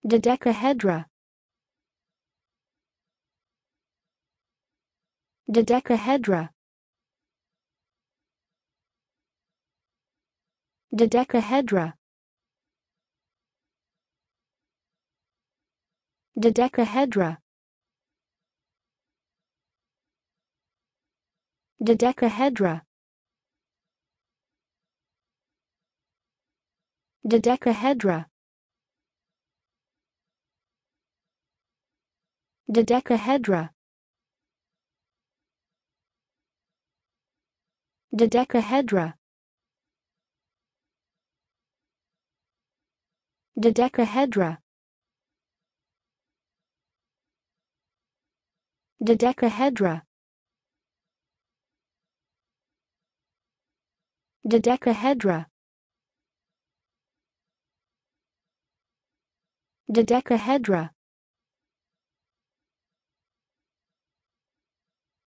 Dodecahedra. Dodecahedra. Dodecahedra. Dodecahedra. Dodecahedra. Dodecahedra. Dodecahedra. Dodecahedra. Dodecahedra. Dodecahedra. Dodecahedra. Dodecahedra.